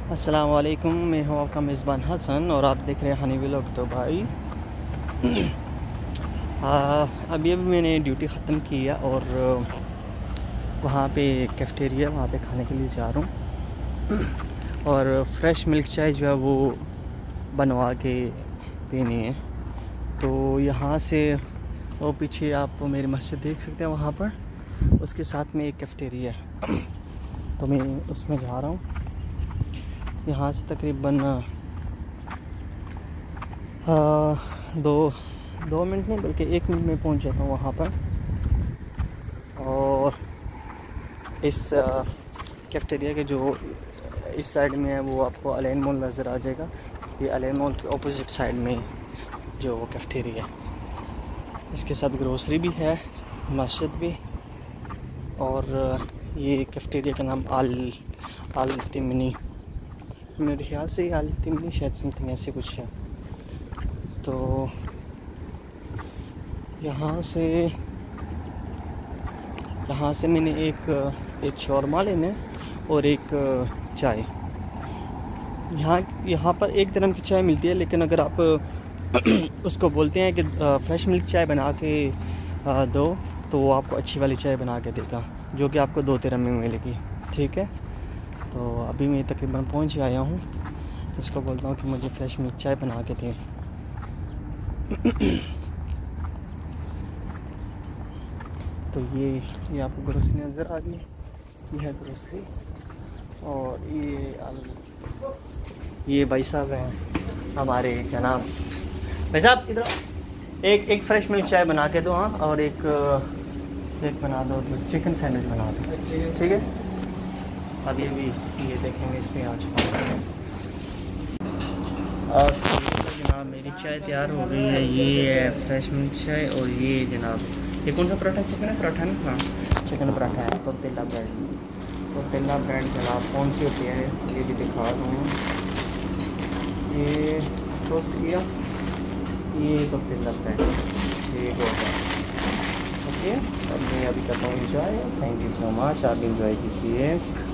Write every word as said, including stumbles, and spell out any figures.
अस्सलाम वालेकुम, मैं हूँ आपका मेज़बान हसन और आप देख रहे हैं हनी व्लॉग। तो भाई आ, अभी अभी मैंने ड्यूटी ख़त्म की है और वहाँ पे कैफ़ेटेरिया, वहाँ पे खाने के लिए जा रहा हूँ और फ्रेश मिल्क चाय जो है वो बनवा के पीनी है। तो यहाँ से वो पीछे आप मेरी मस्जिद देख सकते हैं, वहाँ पर उसके साथ में एक कैफ़ेटेरिया है। तो मैं उसमें जा रहा हूँ। यहाँ से तकरीबन दो दो मिनट नहीं बल्कि एक मिनट में पहुँच जाता हूँ वहाँ पर। और इस कैफ़ेटेरिया के जो इस साइड में है वो आपको अलेन मॉल नज़र आ जाएगा। ये अलेन मॉल के ऑपोजिट साइड में जो कैफ़ेटेरिया है, इसके साथ ग्रोसरी भी है, मस्जिद भी। और ये कैफ़ेटेरिया का नाम आल आल तिमनी, मेरे ख्याल से आल तिमनी शायद समथिंग ऐसे कुछ है। तो यहाँ से यहाँ से मैंने एक एक शौरमा लेना और एक चाय। यहाँ यहाँ पर एक तरह की चाय मिलती है, लेकिन अगर आप उसको बोलते हैं कि फ्रेश मिल्क चाय बना के दो तो वो आपको अच्छी वाली चाय बना के देगा, जो कि आपको दो तिरम में मिलेगी। ठीक है, तो अभी मैं तकरीबन पहुँच आया हूँ। इसको बोलता हूँ कि मुझे फ्रेश मिल्क चाय बना के दें। तो ये ये आपको ग्रोसरी नज़र आ रही है, ये है ग्रोसरी। और ये ये भाई साहब हैं हमारे जनाब। भाई साहब इधर एक एक फ्रेश मिल्क चाय बना के दो। हाँ, और एक एक बना दो, तो चिकन सैंडविच बना दो। ठीक है, अभी अभी ये देखेंगे इसमें आ चुका है। और जनाब मेरी चाय तैयार हो गई है। ये है फ्रेश मिल्क चाय और ये जनाब ये कौन सा पराठा, चिकन है पराठा ना? हाँ, चिकन पराठा है। तो तेला ब्रेड, तो तेला ब्रेड जनाब कौन सी होती है ये भी दिखा दूँ। ये टोस्ट किया, ये तो तेला ब्रेड, ये होता है। ओके, अब मैं अभी करता हूँ enjoy. Thank you so much, आप इंजॉय कीजिए।